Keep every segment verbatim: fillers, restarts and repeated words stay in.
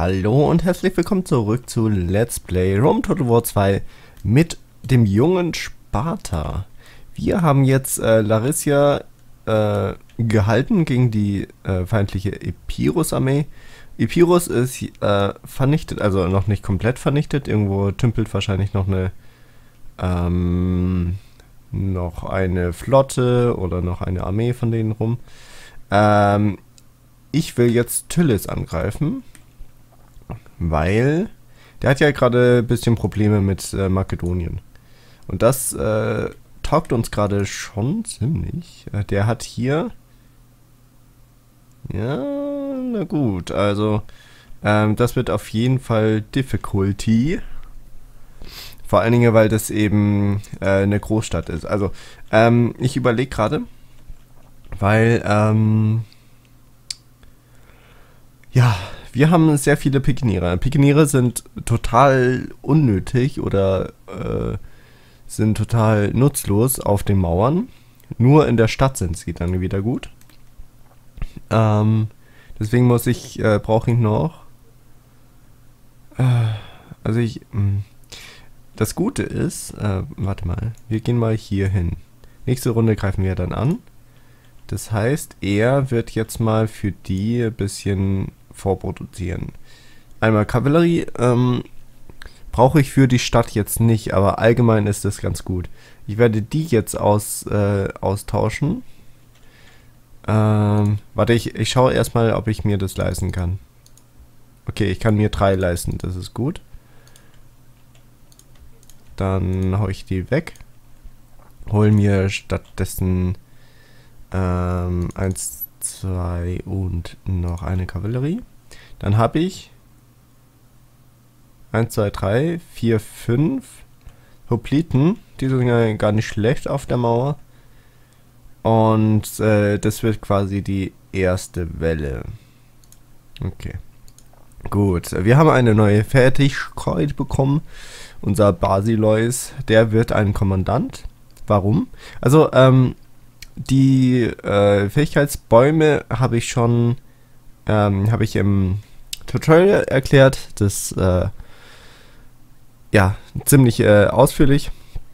Hallo und herzlich willkommen zurück zu Let's Play Rome Total War zwei mit dem jungen Sparta. Wir haben jetzt äh, Larissa äh, gehalten gegen die äh, feindliche Epirus-Armee. Epirus ist äh, vernichtet, also noch nicht komplett vernichtet. Irgendwo tümpelt wahrscheinlich noch eine ähm, noch eine Flotte oder noch eine Armee von denen rum. Ähm, ich will jetzt Tylis angreifen, weil der hat ja gerade ein bisschen Probleme mit äh, Makedonien. Und das äh, taugt uns gerade schon ziemlich. Äh, der hat hier... Ja, na gut, also ähm, das wird auf jeden Fall Difficulty. Vor allen Dingen, weil das eben äh, eine Großstadt ist. Also, ähm, ich überlege gerade, weil, ähm, ja, wir haben sehr viele Pikeniere. Pikeniere sind total unnötig oder äh, sind total nutzlos auf den Mauern. Nur in der Stadt sind sie dann wieder gut. Ähm, deswegen muss ich, äh, brauche ich noch, äh, also ich, mh. Das Gute ist, äh, warte mal, wir gehen mal hier hin. Nächste Runde greifen wir dann an. Das heißt, er wird jetzt mal für die ein bisschen vorproduzieren. Einmal Kavallerie ähm, brauche ich für die Stadt jetzt nicht, aber allgemein ist das ganz gut. Ich werde die jetzt aus, äh, austauschen. Ähm, warte, ich, ich schaue erstmal, ob ich mir das leisten kann. Okay, ich kann mir drei leisten, das ist gut. Dann hau ich die weg. Hol mir stattdessen ähm, eins, zwei und noch eine Kavallerie. Dann habe ich eins, zwei, drei, vier, fünf Hopliten. Die sind ja gar nicht schlecht auf der Mauer. Und äh, das wird quasi die erste Welle. Okay. Gut, wir haben eine neue Fertigkeit bekommen. Unser Basileus, der wird ein Kommandant. Warum? Also, ähm, die äh, Fähigkeitsbäume habe ich schon, ähm, habe ich im Tutorial erklärt. Das, äh, ja, ziemlich äh, ausführlich.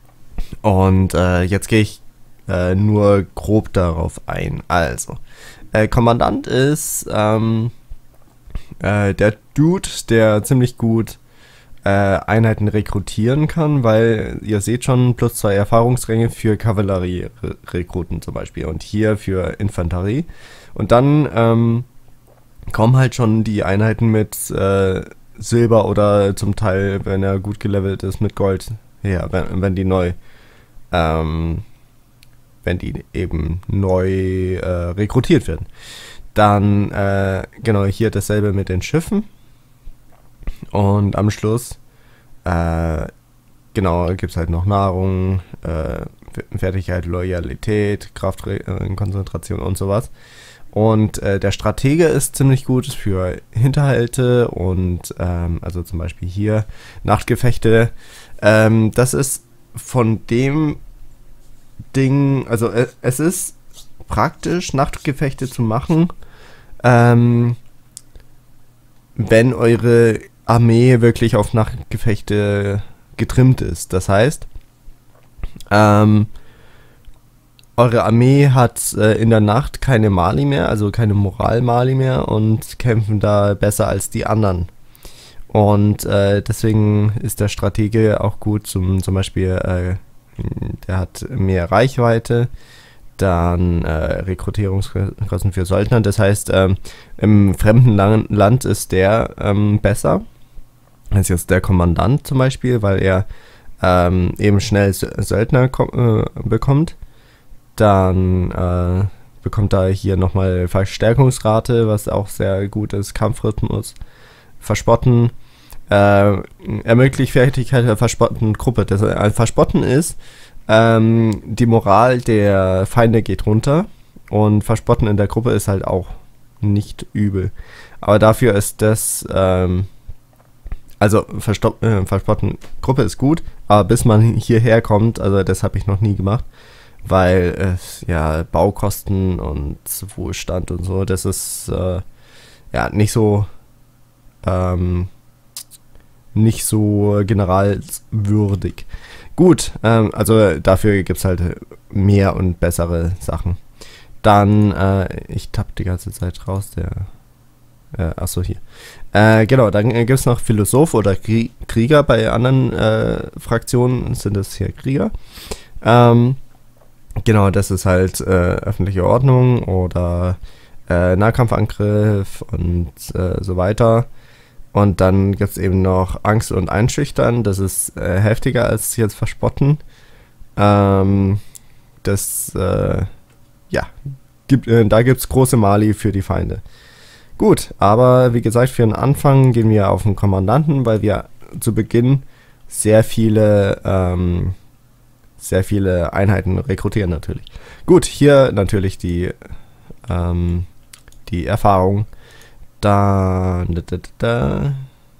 Und äh, jetzt gehe ich äh, nur grob darauf ein. Also, äh, Kommandant ist ähm, äh, der Dude, der ziemlich gut Einheiten rekrutieren kann, weil ihr seht schon, plus zwei Erfahrungsränge für Kavallerie-Rekruten zum Beispiel und hier für Infanterie. Und dann ähm, kommen halt schon die Einheiten mit äh, Silber oder zum Teil, wenn er gut gelevelt ist, mit Gold her, wenn, wenn die neu ähm, wenn die eben neu äh, rekrutiert werden. Dann, äh, genau, hier dasselbe mit den Schiffen. Und am Schluss, äh, genau, gibt es halt noch Nahrung, äh, Fertigkeit, Loyalität, Kraft, äh, Konzentration und sowas. Und äh, der Stratege ist ziemlich gut für Hinterhalte und, ähm, also zum Beispiel hier, Nachtgefechte. Ähm, das ist von dem Ding, also äh, es ist praktisch, Nachtgefechte zu machen, ähm, wenn eure Armee wirklich auf Nachtgefechte getrimmt ist. Das heißt, ähm, eure Armee hat äh, in der Nacht keine Mali mehr, also keine Moral-Mali mehr und kämpfen da besser als die anderen. Und äh, deswegen ist der Stratege auch gut, zum, zum Beispiel, äh, der hat mehr Reichweite, dann äh, Rekrutierungskosten für Söldner. Das heißt, ähm, im fremden Lang Land ist der ähm, besser als jetzt der Kommandant zum Beispiel, weil er ähm, eben schnell Söldner äh, bekommt. Dann äh, bekommt er hier nochmal Verstärkungsrate, was auch sehr gut ist. Kampfrhythmus, Verspotten, äh, ermöglicht Fertigkeit der verspottenen Gruppe. Das äh, Verspotten ist, ähm, die Moral der Feinde geht runter und Verspotten in der Gruppe ist halt auch nicht übel. Aber dafür ist das, ähm, also Verstopp äh, Verspotten Gruppe ist gut, aber bis man hierher kommt, also das habe ich noch nie gemacht, weil es äh, ja Baukosten und Wohlstand und so, das ist äh, ja nicht so ähm, nicht so generalswürdig. Gut, ähm, also dafür gibt es halt mehr und bessere Sachen. Dann, äh, ich tapp die ganze Zeit raus, der, äh, achso, hier. Äh, genau, dann gibt es noch Philosoph oder Krie Krieger, bei anderen äh, Fraktionen sind es hier Krieger. Ähm, genau, das ist halt äh, öffentliche Ordnung oder äh, Nahkampfangriff und äh, so weiter. Und dann gibt es eben noch Angst und Einschüchtern, das ist äh, heftiger als jetzt Verspotten. Ähm, das, äh, ja, gibt, äh, da gibt es große Mali für die Feinde. Gut, aber wie gesagt, für den Anfang gehen wir auf den Kommandanten, weil wir zu Beginn sehr viele, ähm, sehr viele Einheiten rekrutieren natürlich. Gut, hier natürlich die, ähm, die Erfahrung. Da, da, da, da.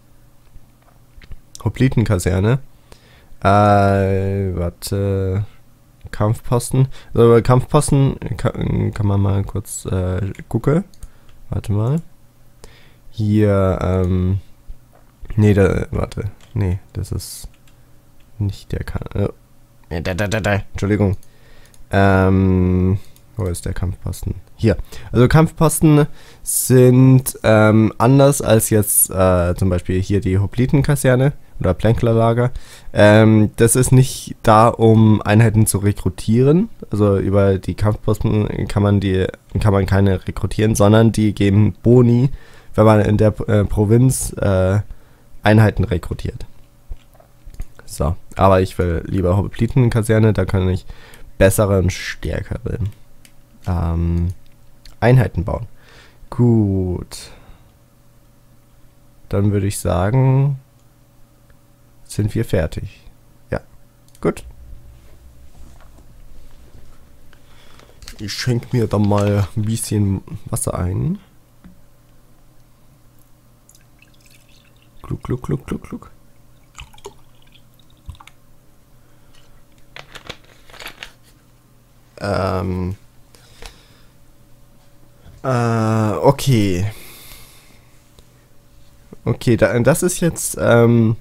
Hoplitenkaserne. Äh, warte. Kampfposten. Also bei Kampfposten kann, kann man mal kurz äh, gucken. Warte mal. Hier, ähm. Nee, da, warte. Nee, das ist nicht der Kampf. Äh, da, da, da, da. Entschuldigung. Ähm. Wo ist der Kampfposten? Hier. Also Kampfposten sind ähm, anders als jetzt äh, zum Beispiel hier die Hoplitenkaserne oder Plänklerlager. Ähm, das ist nicht da, um Einheiten zu rekrutieren. Also über die Kampfposten kann man die kann man keine rekrutieren, sondern die geben Boni, wenn man in der äh, Provinz äh, Einheiten rekrutiert. So, aber ich will lieber Hoplitenkaserne, da kann ich bessere und stärkere ähm, Einheiten bauen. Gut. Dann würde ich sagen, sind wir fertig. Ja, gut. Ich schenke mir dann mal ein bisschen Wasser ein. Gluck, gluck, gluck, gluck, gluck. Ähm... Äh, okay. Okay, da, das ist jetzt, ähm,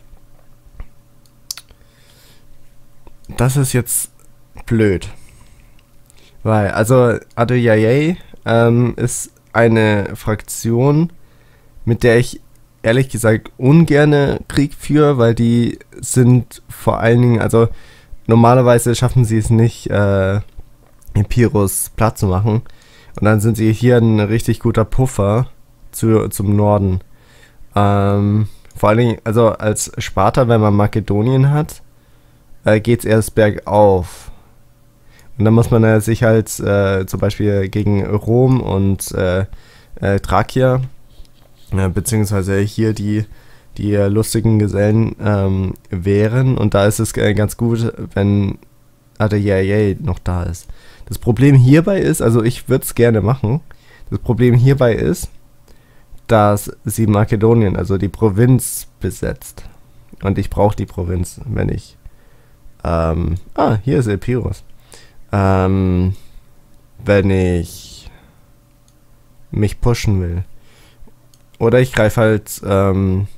das ist jetzt blöd. Weil, also, Adeyeye, ähm, ist eine Fraktion, mit der ich ehrlich gesagt ungerne Krieg führe, weil die sind vor allen Dingen, also, normalerweise schaffen sie es nicht, äh, Epirus platt zu machen. Und dann sind sie hier ein richtig guter Puffer zu, zum Norden. Ähm, vor allen Dingen, also als Sparta, wenn man Makedonien hat, äh, geht es erst bergauf. Und dann muss man äh, sich halt äh, zum Beispiel gegen Rom und äh, äh, Thrakia, äh, beziehungsweise hier die, die äh, lustigen Gesellen ähm, wehren. Und da ist es äh, ganz gut, wenn Adeyeye noch da ist. Das Problem hierbei ist, also ich würde es gerne machen, das Problem hierbei ist, dass sie Makedonien, also die Provinz, besetzt. Und ich brauche die Provinz, wenn ich... Ähm, ah, hier ist Epirus. Ähm, wenn ich mich pushen will. Oder ich greife halt ähm,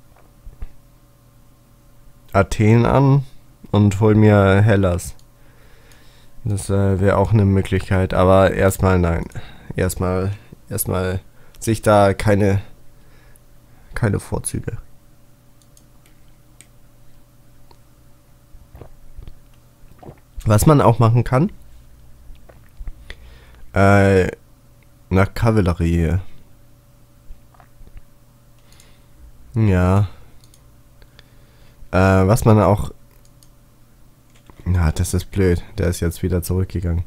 Athen an und hol mir Hellas. Das äh, wäre auch eine Möglichkeit, aber erstmal nein. Erstmal, erstmal sehe ich da keine, keine Vorzüge. Was man auch machen kann, äh, nach Kavallerie. Ja. Äh, was man auch... Na, das ist blöd. Der ist jetzt wieder zurückgegangen.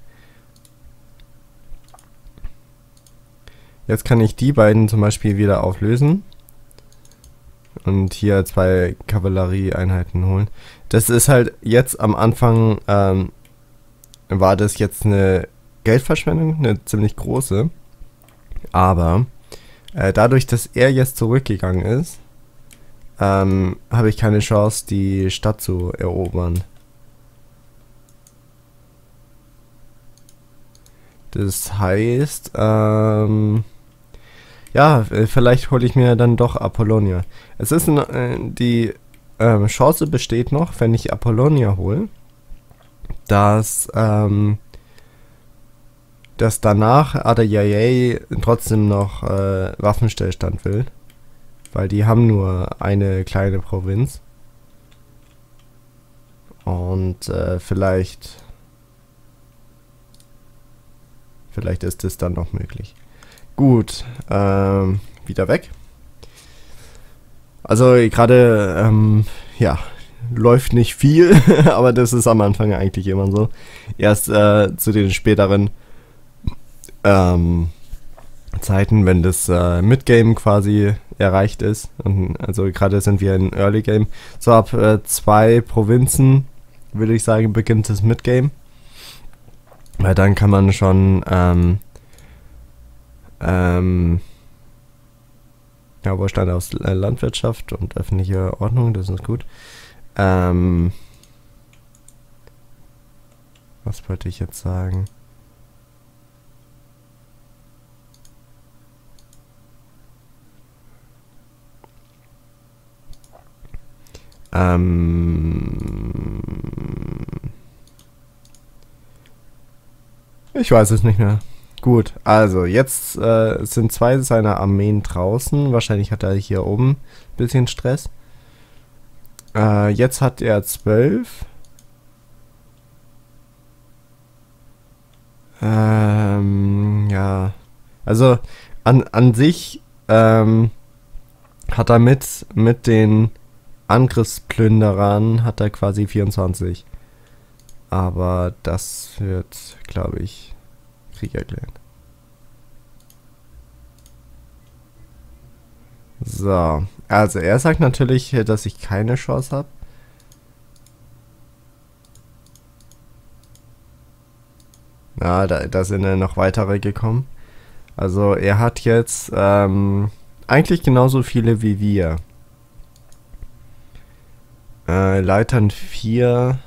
Jetzt kann ich die beiden zum Beispiel wieder auflösen. Und hier zwei Kavallerieeinheiten holen. Das ist halt jetzt am Anfang, ähm, war das jetzt eine Geldverschwendung, eine ziemlich große. Aber äh, dadurch, dass er jetzt zurückgegangen ist, ähm, habe ich keine Chance, die Stadt zu erobern. Das heißt, ähm, Ja, äh, vielleicht hole ich mir dann doch Apollonia. Es ist n- äh, die ähm, Chance besteht noch, wenn ich Apollonia hole, dass ähm, dass danach Adayayay trotzdem noch äh, Waffenstillstand will, weil die haben nur eine kleine Provinz und äh, vielleicht vielleicht ist es dann noch möglich. Gut, ähm, wieder weg. Also gerade, ähm, ja, läuft nicht viel, aber das ist am Anfang eigentlich immer so. Erst äh, zu den späteren ähm, Zeiten, wenn das äh, Midgame quasi erreicht ist. Und also gerade sind wir in Early Game. So ab äh, zwei Provinzen, würde ich sagen, beginnt das Midgame. Weil dann kann man schon ähm, ähm, ja, Wohlstand aus äh, Landwirtschaft und öffentliche Ordnung, das ist gut. Ähm, was wollte ich jetzt sagen? Ähm, ich weiß es nicht mehr. Gut, also jetzt äh, sind zwei seiner Armeen draußen. Wahrscheinlich hat er hier oben ein bisschen Stress. Äh, jetzt hat er zwölf. Ähm, ja. Also an, an sich ähm, hat er mit, mit den Angriffsplünderern hat er quasi vierundzwanzig. Aber das wird, glaube ich, Krieg erklären. So, also er sagt natürlich, dass ich keine Chance habe. Ja, da, da sind ja noch weitere gekommen. Also er hat jetzt ähm, eigentlich genauso viele wie wir. Äh, Leitern vier.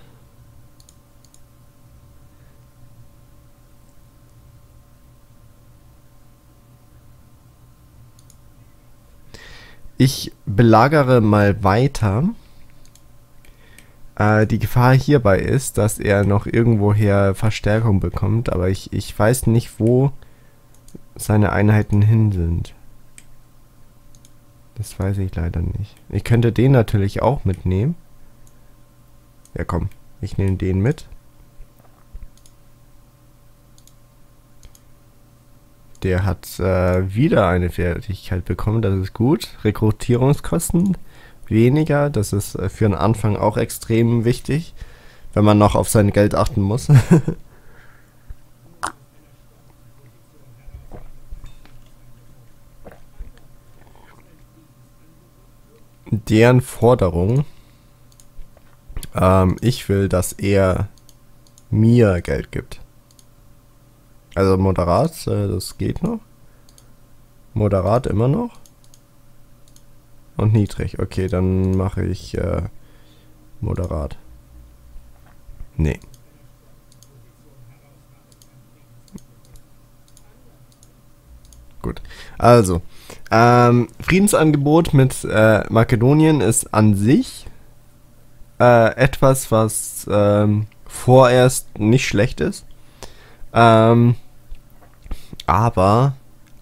Ich belagere mal weiter. Äh, die Gefahr hierbei ist, dass er noch irgendwoher Verstärkung bekommt, aber ich, ich weiß nicht, wo seine Einheiten hin sind. Das weiß ich leider nicht. Ich könnte den natürlich auch mitnehmen. Ja komm, ich nehme den mit. Der hat äh, wieder eine Fertigkeit bekommen, das ist gut. Rekrutierungskosten weniger, das ist äh, für den Anfang auch extrem wichtig, wenn man noch auf sein Geld achten muss. Deren Forderung, ähm, ich will, dass er mir Geld gibt. Also moderat, äh, das geht noch. Moderat immer noch. Und niedrig. Okay, dann mache ich äh, moderat. Nee. Gut. Also, ähm, Friedensangebot mit äh, Makedonien ist an sich äh, etwas, was ähm, vorerst nicht schlecht ist. Ähm, aber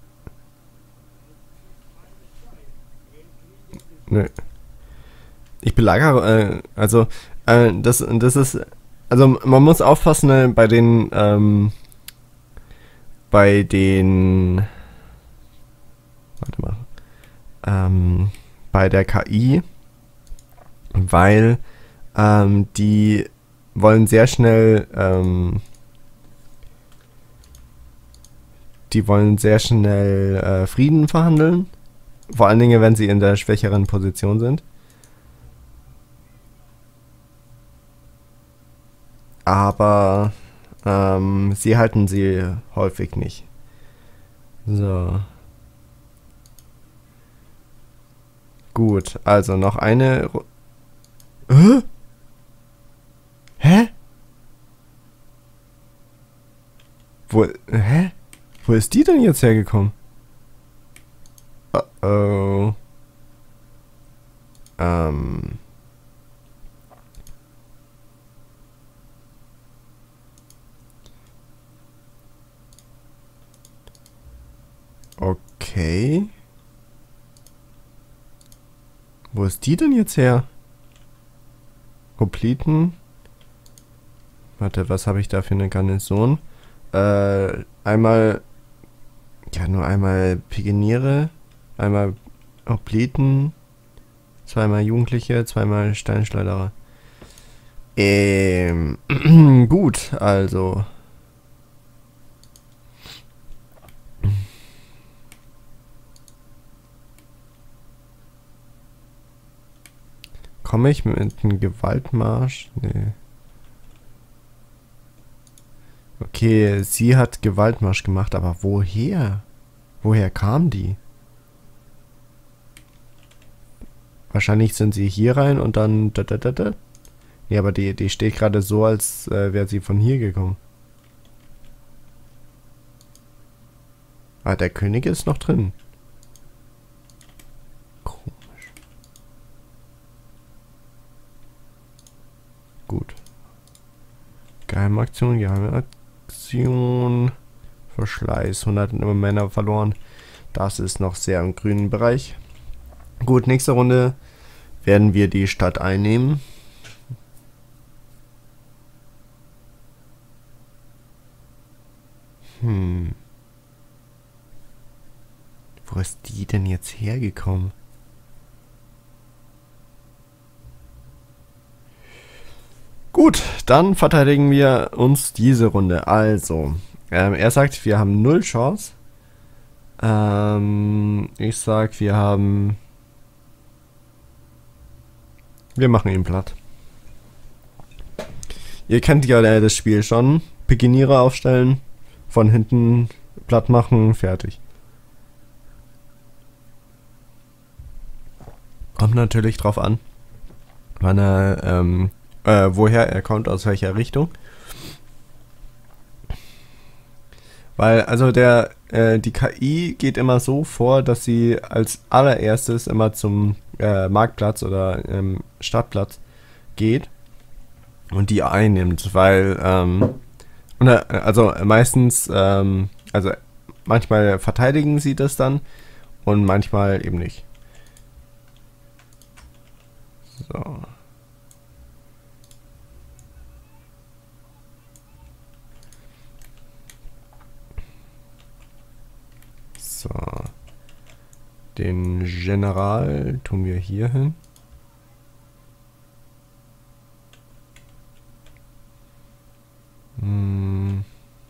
nö. Ich belagere, äh, also äh, das, das ist, also man muss aufpassen äh, bei den, ähm, bei den, warte mal, ähm, bei der K I, weil ähm, die wollen sehr schnell, ähm, die wollen sehr schnell äh, Frieden verhandeln, vor allen Dingen, wenn sie in der schwächeren Position sind. Aber ähm, sie halten sie häufig nicht. So. Gut, also noch eine... Ru Hä? Hä? Wo... Hä? Wo ist die denn jetzt hergekommen? Oh. Ähm. Okay. Wo ist die denn jetzt her? Hopliten. Warte, was habe ich da für eine Garnison? Äh, einmal... Ja, nur einmal Pigeniere. Einmal Hopliten. Zweimal Jugendliche. Zweimal Steinschleuderer. Ähm... Gut, also... Komme ich mit einem Gewaltmarsch? Nee. Okay, sie hat Gewaltmarsch gemacht, aber woher? Woher kam die? Wahrscheinlich sind sie hier rein und dann... Da, da, da, da. Nee, aber die, die steht gerade so, als äh, wäre sie von hier gekommen. Ah, der König ist noch drin. Komisch. Gut. Geheimaktion, Geheimaktion. Verschleiß. hundert Männer verloren. Das ist noch sehr im grünen Bereich. Gut, nächste Runde werden wir die Stadt einnehmen. Hm. Wo ist die denn jetzt hergekommen? Gut, dann verteidigen wir uns diese Runde. Also, ähm, er sagt, wir haben null Chance. Ähm, ich sag, wir haben... Wir machen ihn platt. Ihr kennt ja das Spiel schon. Pikiniere aufstellen, von hinten platt machen, fertig. Kommt natürlich drauf an, wann er, ähm, äh, woher er kommt, aus welcher Richtung. Weil, also der, äh, die K I geht immer so vor, dass sie als allererstes immer zum äh, Marktplatz oder ähm, Stadtplatz geht und die einnimmt, weil, ähm, also meistens, ähm, also manchmal verteidigen sie das dann und manchmal eben nicht. So. So. Den General tun wir hier hin. Hm.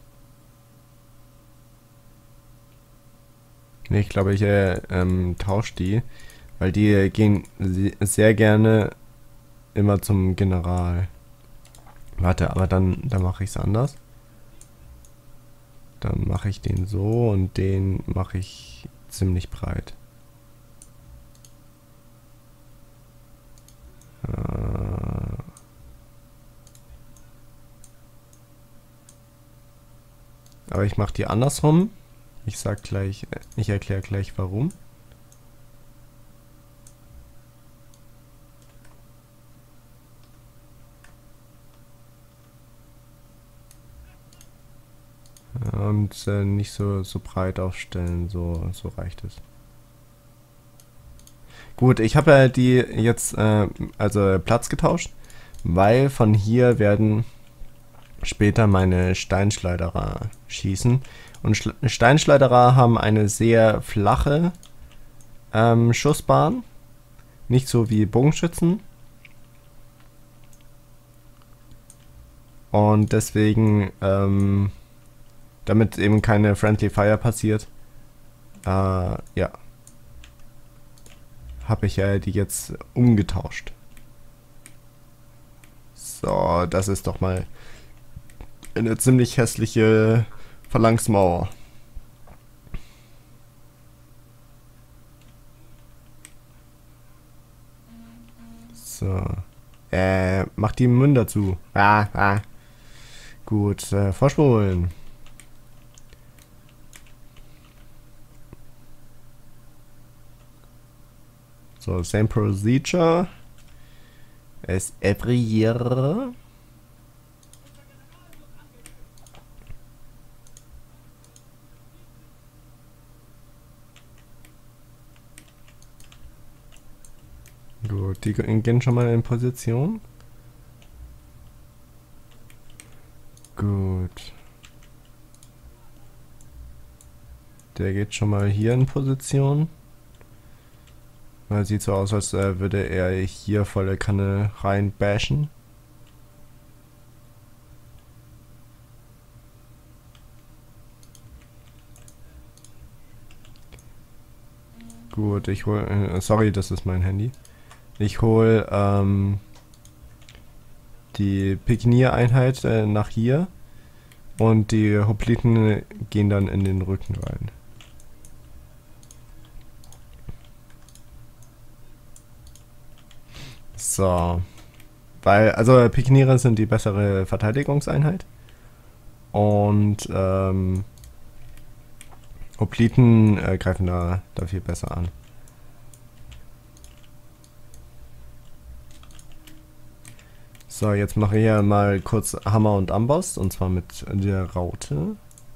Ne, ich glaube, ich äh, ähm, tausche die, weil die gehen sehr gerne immer zum General. Warte, aber dann, dann mache ich es anders. Dann mache ich den so und den mache ich ziemlich breit. Äh aber ich mache die andersrum. Ich sag gleich, ich erkläre gleich warum. Und äh, nicht so, so breit aufstellen, so, so reicht es. Gut, ich habe ja die jetzt äh, also Platz getauscht, weil von hier werden später meine Steinschleuderer schießen. Und Sch Steinschleuderer haben eine sehr flache ähm, Schussbahn, nicht so wie Bogenschützen. Und deswegen, ähm, damit eben keine Friendly Fire passiert, äh, ja, habe ich ja die jetzt umgetauscht. So, das ist doch mal eine ziemlich hässliche Phalanxmauer. So. Äh, mach die Münder zu. Ah, ah. Gut, äh, vorspulen. So, same procedure as every year. Gut, die gehen schon mal in Position. Gut. Der geht schon mal hier in Position. Weil sieht so aus, als äh, würde er hier volle Kanne rein bashen. Gut, ich hol. Äh, sorry, das ist mein Handy. Ich hol ähm, die Pikenier-Einheit äh, nach hier. Und die Hopliten gehen dann in den Rücken rein. So. Weil, also Pikeniere sind die bessere Verteidigungseinheit. Und ähm, Hopliten äh, greifen da, da viel besser an. So, jetzt mache ich ja mal kurz Hammer und Amboss, und zwar mit der Raute.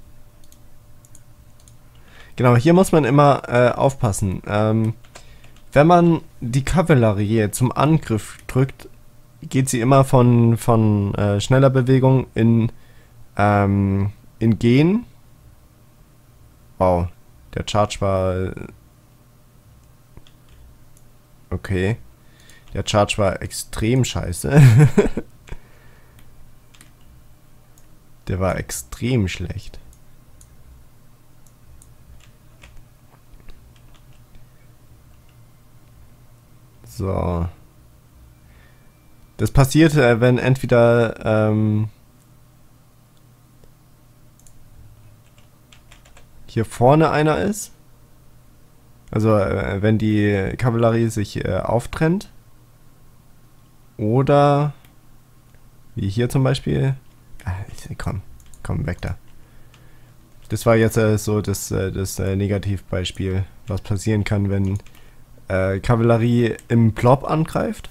Genau, hier muss man immer äh, aufpassen. Ähm, wenn man die Kavallerie zum Angriff drückt, geht sie immer von, von äh, schneller Bewegung in, ähm, in Gehen. Wow, der Charge war... Okay. Der Charge war extrem scheiße. Der war extrem schlecht. So. Das passiert, äh, wenn entweder ähm, hier vorne einer ist. Also äh, wenn die Kavallerie sich äh, auftrennt. Oder wie hier zum Beispiel. Ah, komm, komm, weg da. Das war jetzt äh, so das, äh, das äh, Negativbeispiel, was passieren kann, wenn äh, Kavallerie im Plop angreift.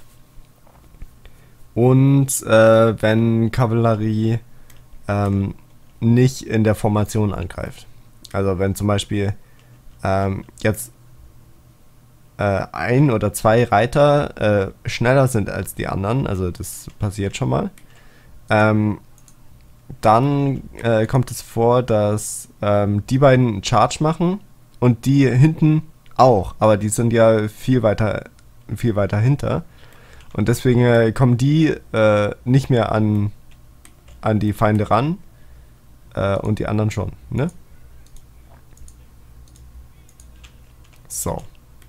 Und äh, wenn Kavallerie ähm, nicht in der Formation angreift. Also wenn zum Beispiel ähm, jetzt äh, ein oder zwei Reiter äh, schneller sind als die anderen, also das passiert schon mal, ähm, dann äh, kommt es vor, dass ähm, die beiden Charge machen und die hinten auch, aber die sind ja viel weiter, viel weiter hinter. Und deswegen äh, kommen die äh, nicht mehr an, an die Feinde ran äh, und die anderen schon, ne? So.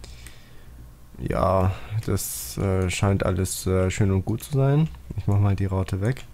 Ja, das äh, scheint alles äh, schön und gut zu sein. Ich mach mal die Raute weg.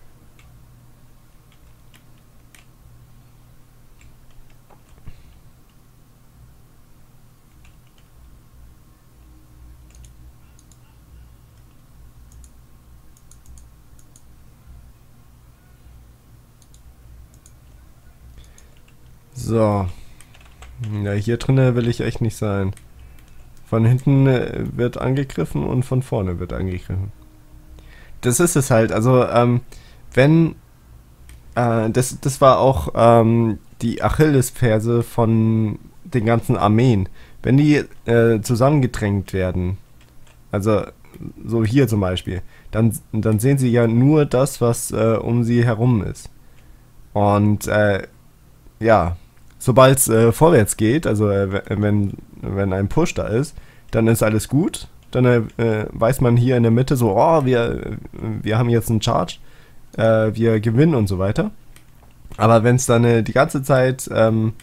So. Ja, hier drinnen will ich echt nicht sein. Von hinten äh, wird angegriffen und von vorne wird angegriffen. Das ist es halt. Also, ähm, wenn... Äh, das, das war auch ähm, die Achillesferse von den ganzen Armeen. Wenn die äh, zusammengedrängt werden, also so hier zum Beispiel, dann, dann sehen sie ja nur das, was äh, um sie herum ist. Und äh, ja, sobald es äh, vorwärts geht, also äh, wenn, wenn ein Push da ist, dann ist alles gut. Dann äh, weiß man hier in der Mitte so, oh, wir, wir haben jetzt einen Charge, äh, wir gewinnen und so weiter. Aber wenn es dann äh, die ganze Zeit ähm,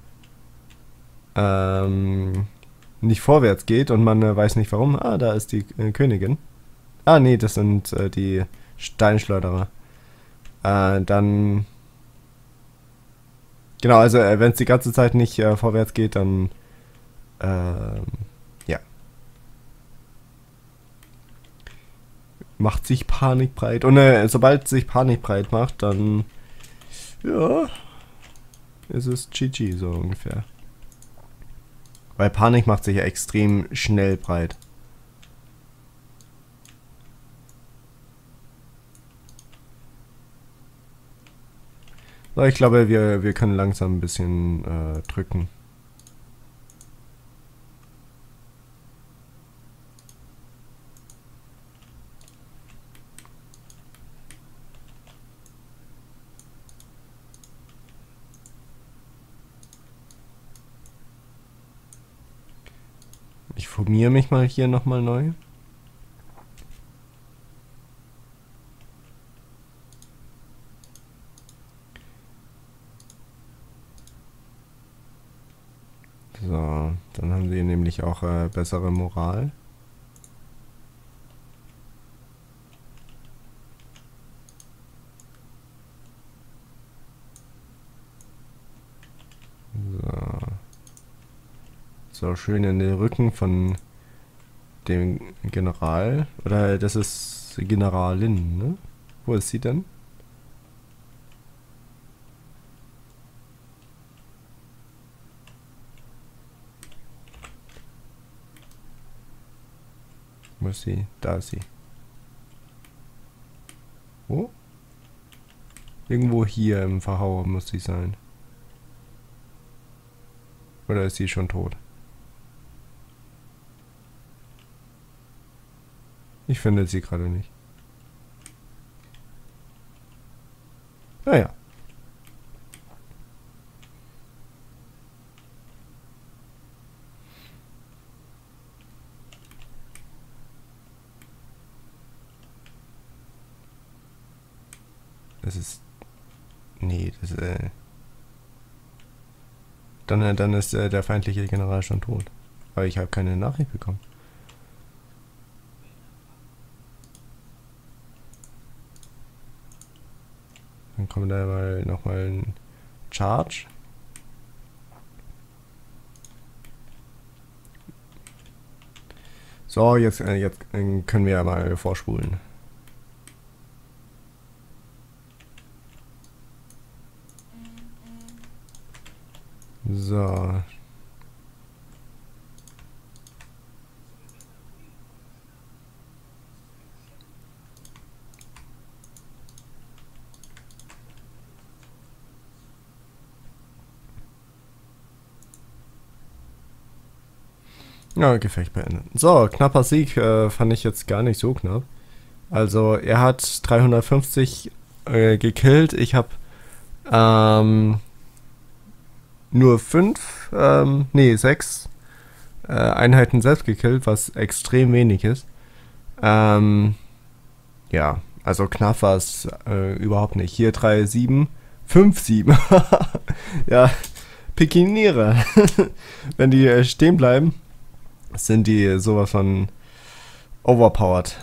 ähm, nicht vorwärts geht und man äh, weiß nicht warum, ah, da ist die äh, Königin. Ah, nee, das sind äh, die Steinschleuderer. Äh, dann... Genau, also äh, wenn es die ganze Zeit nicht äh, vorwärts geht, dann äh, ja. Macht sich Panik breit. Und äh, sobald sich Panik breit macht, dann ja, ist es G G so ungefähr. Weil Panik macht sich ja extrem schnell breit. So, ich glaube, wir, wir können langsam ein bisschen äh, drücken. Ich formiere mich mal hier nochmal neu. So, dann haben sie nämlich auch äh, bessere Moral. So. So, schön in den Rücken von dem General. Oder das ist Generalin, ne? Wo ist sie denn? Wo ist sie? Da ist sie. Wo? Irgendwo hier im Verhauer muss sie sein. Oder ist sie schon tot? Ich finde sie gerade nicht. Naja. Das ist... Nee, das ist... Äh dann, äh, dann ist äh, der feindliche General schon tot. Aber ich habe keine Nachricht bekommen. Dann kommt da mal nochmal ein Charge. So, jetzt, äh, jetzt äh, können wir ja mal vorspulen. So. Ja, Gefecht beendet. So, knapper Sieg äh, fand ich jetzt gar nicht so knapp. Also, er hat dreihundertfünfzig äh, gekillt. Ich habe ähm, nur fünf, ähm, nee, sechs äh, Einheiten selbst gekillt, was extrem wenig ist. Ähm, ja, also knapp war es äh, überhaupt nicht. Hier drei sieben, fünf sieben. Ja, Pikiniere. Wenn die äh, stehen bleiben, sind die sowas von overpowered.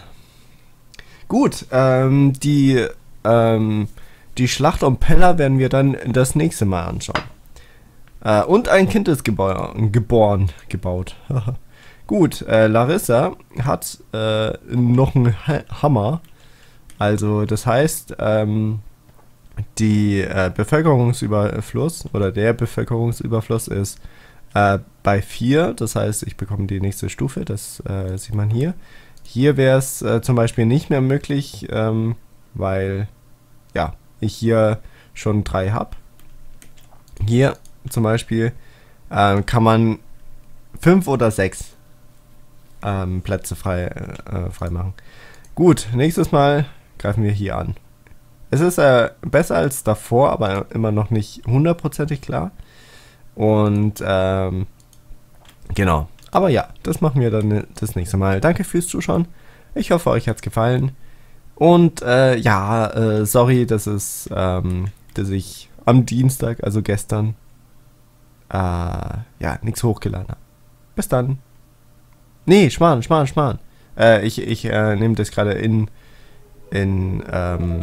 Gut, ähm, die, ähm, die Schlacht um Pella werden wir dann das nächste Mal anschauen. Äh, und ein Kind ist geboren, geboren gebaut. Gut, äh, Larissa hat äh, noch einen ha Hammer. Also das heißt, ähm, die äh, Bevölkerungsüberfluss oder der Bevölkerungsüberfluss ist äh, bei vier. Das heißt, ich bekomme die nächste Stufe, das äh, sieht man hier. Hier wäre es äh, zum Beispiel nicht mehr möglich, ähm, weil ja, ich hier schon drei habe. Hier zum Beispiel äh, kann man fünf oder sechs ähm, Plätze frei, äh, frei machen. Gut, nächstes Mal greifen wir hier an. Es ist äh, besser als davor, aber immer noch nicht hundertprozentig klar. Und ähm, genau. Aber ja, das machen wir dann das nächste Mal. Danke fürs Zuschauen. Ich hoffe, euch hat es gefallen. Und äh, ja, äh, sorry, dass es, ähm, dass ich am Dienstag, also gestern, äh, ja, nichts hochgeladen habe. Bis dann. Nee, Schmarrn, Schmarrn, Schmarrn. Äh, ich ich äh, nehme das gerade in, in, ähm,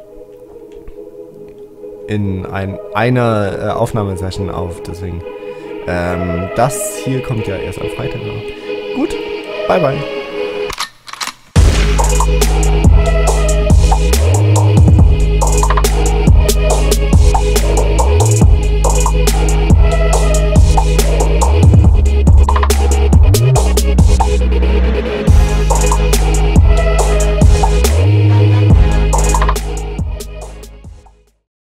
in ein, einer äh, Aufnahmesession auf, deswegen. Ähm, das hier kommt ja erst am Freitag. Gut, bye bye.